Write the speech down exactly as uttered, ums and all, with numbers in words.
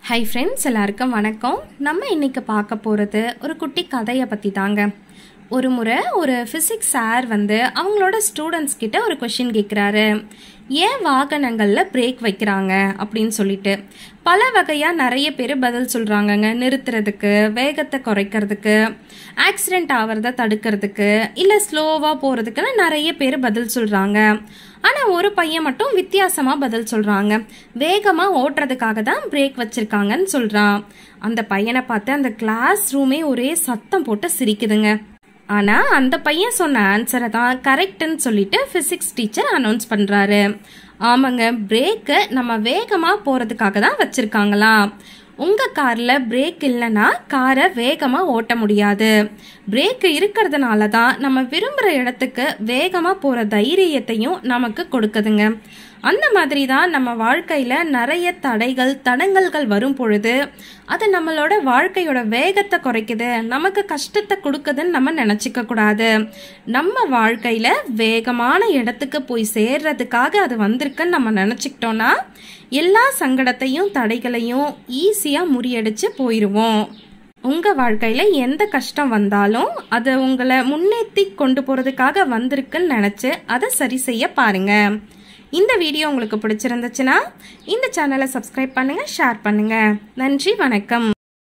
Hi friends, எல்லாருக்கும் வணக்கம். நம்ம இன்னைக்கு பார்க்க போறது ஒரு குட்டி கதையை பத்தி தாங்க. ஒரு முறை ஒரு பிசிக்ஸ் சார் வந்து அவங்களோட ஸ்டூடெண்ட்ஸ் கிட்ட ஒரு क्वेश्चन கேக்குறாரு. ஏன் வாகனங்கள்ல பிரேக் வைக்கிறாங்க அப்படின்னு சொல்லிட்டு பல வகையா நிறைய பேர் பதில் சொல்றாங்கங்க. நிறுத்துறதுக்கு, வேகத்தை குறைக்கிறதுக்கு, ஆக்சிடென்ட் ஆவறத தடுக்கிறதுக்கு, இல்ல ஸ்லோவா போறதுக்குன்னு நிறைய பேர் பதில் சொல்றாங்க. ஆனா ஒரு பையன் மட்டும் வித்தியாசமா பதில் சொல்றாங்க. வேகமா ஓட்டுறதுக்காக தான் பிரேக் வச்சிருக்காங்கன்னு சொல்றான். அந்த பையனை பார்த்து அந்த கிளாஸ் ரூமே ஒரே சத்தம் போட்டு சிரிக்குதுங்க. ஆனா அந்த பையன் சொன்ன ஆன்சரை தான் கரெக்ட்னு சொல்லிட்டு பிசிக்ஸ் டீச்சர் அனௌன்ஸ் பண்றாரு. ஆமாங்க, பிரேக்கு நம்ம வேகமா போறதுக்காக தான் வச்சிருக்காங்களாம். உங்க கார்ல பிரேக் இல்லைன்னா காரை வேகமா ஓட்ட முடியாது. பிரேக் இருக்கிறதுனால தான் நம்ம விரும்புற இடத்துக்கு வேகமா போற தைரியத்தையும் நமக்கு கொடுக்குதுங்க. அந்த மாதிரி தான் நம்ம வாழ்க்கையில நிறைய தடைகள் தடங்கல்கள் வரும் பொழுது அது நம்மளோட வாழ்க்கையோட வேகத்தை குறைக்குது, நமக்கு கஷ்டத்தை கொடுக்குதுன்னு நம்ம நினைச்சிக்க கூடாது. நம்ம வாழ்க்கையில வேகமான இடத்துக்கு போய் சேர்றதுக்காக அது வந்திருக்குன்னு நம்ம நினைச்சுக்கிட்டோம்னா எல்லா சங்கடத்தையும் தடைகளையும் ஈஸியா முறியடிச்சு போயிருவோம். உங்க வாழ்க்கையில எந்த கஷ்டம் வந்தாலும் அது உங்களை முன்னேற்றி கொண்டு போறதுக்காக வந்திருக்குன்னு நினைச்சு அதை சரி செய்ய பாருங்க. இந்த வீடியோ உங்களுக்கு பிடிச்சிருந்துச்சுன்னா இந்த சேனலை சப்ஸ்கிரைப் பண்ணுங்க, ஷேர் பண்ணுங்க. நன்றி, வணக்கம்.